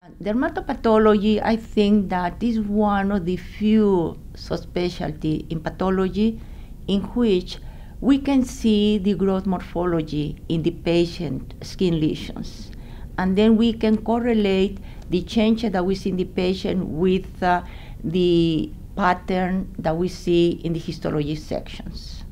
Dermatopathology, I think that is one of the few subspecialties in pathology in which we can see the growth morphology in the patient skin lesions. And then we can correlate the change that we see in the patient with the pattern that we see in the histology sections.